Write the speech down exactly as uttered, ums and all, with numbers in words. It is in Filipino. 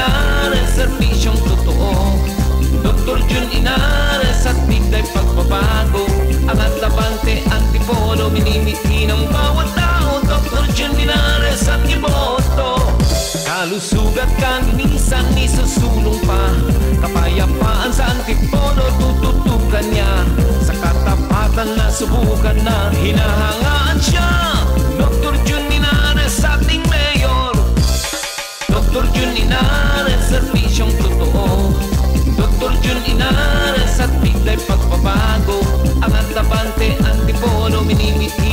Inares, serbisyong totoo. Doktor Jun Inares at bigay pagbabago. Angat labante, antipolo, minimithi ng bawat tao. Doktor Jun Inares at iboto. Kalusugat kaninisan, isusulong pa. Kapayapaan sa antipolo, tututukan niya. Sa katapatan na subukan na, hinahangaan siya. Doktor Jun Inares, ating mayor. Doktor Jun Inares, serbisyong totoo. Doktor Jun Inares at bigay pagbabago. Angat labante, antipolo, minimithi